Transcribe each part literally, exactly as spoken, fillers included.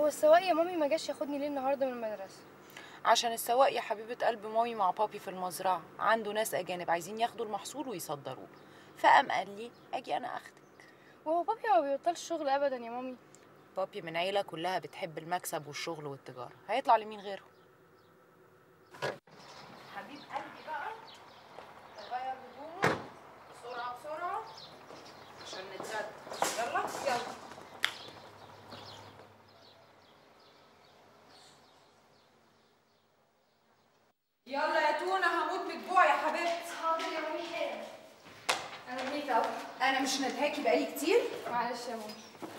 هو السواق يا مامي ما جاش ياخدني ليه النهارده من المدرسه؟ عشان السواق يا حبيبة قلب مامي مع بابي في المزرعة، عنده ناس أجانب عايزين ياخدوا المحصول ويصدروه، فقام قال لي أجي أنا أخدك. وهو بابي ما بيبطلش شغل ابدا يا مامي. بابي من عيلة كلها بتحب المكسب والشغل والتجارة، هيطلع لمين غيره؟ حبيب قلبي بقى غير هدومه بسرعة بسرعة عشان نتغدى. يلا يلا يلا يا تونة، هموت من الجوع يا حبيبتي. حاضر يا مامي حالا. انا جيت اهو. أنا مش ندهاكي بقالي كتير؟ معلش يا مامي.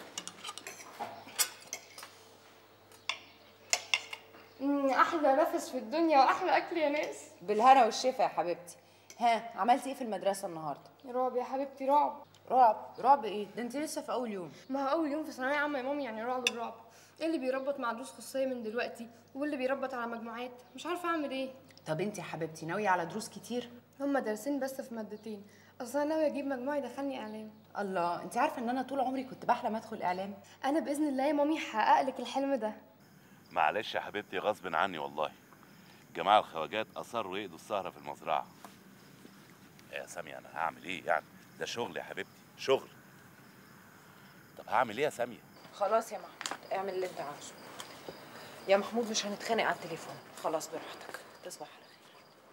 امم احلى نفس في الدنيا واحلى اكل يا ناس. بالهنا والشفا يا حبيبتي. ها، عملتي ايه في المدرسة النهارده؟ رعب يا حبيبتي، رعب. رعب؟ رعب ايه؟ ده انت لسه في أول يوم. ما هو اول يوم في ثانويه عامه يا مامي، يعني رعب الرعب. ايه اللي بيربط مع دروس خصوصيه من دلوقتي، واللي بيربط على مجموعات، مش عارفه اعمل ايه. طب انت يا حبيبتي ناوية على دروس كتير؟ هما درسين بس في مادتين، اصل انا ناويه اجيب مجموع يدخلني اعلام. الله، انت عارفة ان انا طول عمري كنت بحلم ادخل اعلام؟ انا باذن الله يا مامي هحقق لك الحلم ده. معلش يا حبيبتي، غصب عني والله. جماعة الخواجات أصروا يقضوا السهرة في المزرعة. يا سامية أنا هعمل إيه يعني؟ ده شغل يا حبيبتي، شغل. طب هعمل إيه يا سامية؟ خلاص يا محمود، اعمل اللي انت عاوزه. يا محمود مش هنتخانق على التليفون، خلاص براحتك. تصبح على خير.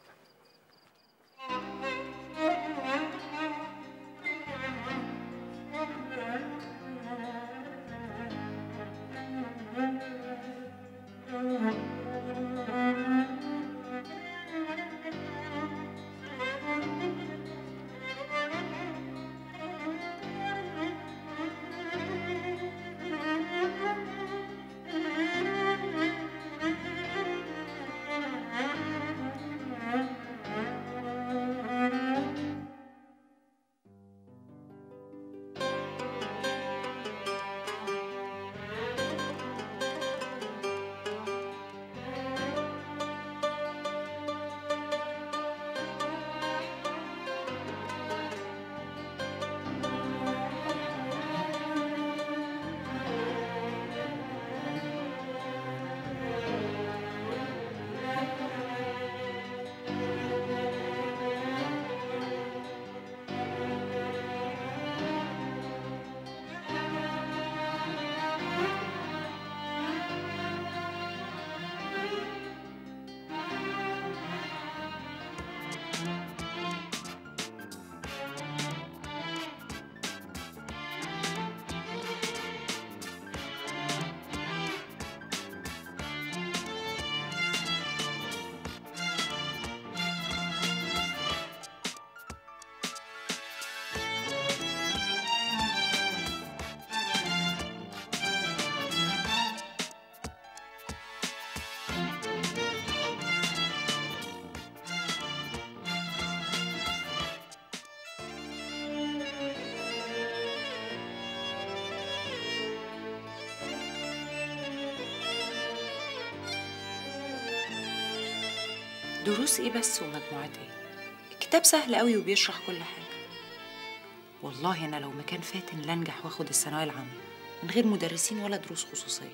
دروس ايه بس ومجموعات ايه؟ الكتاب سهل قوي وبيشرح كل حاجة. والله انا لو مكان فاتن لانجح واخد الثانوية العامة من غير مدرسين ولا دروس خصوصية.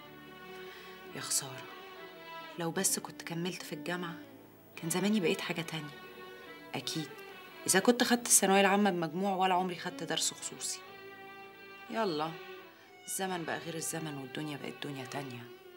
يا خسارة، لو بس كنت كملت في الجامعة كان زماني بقيت حاجة تانية. اكيد اذا كنت خدت الثانوية العامة بمجموع ولا عمري خدت درس خصوصي. يلا، الزمن بقى غير الزمن والدنيا بقت دنيا تانية.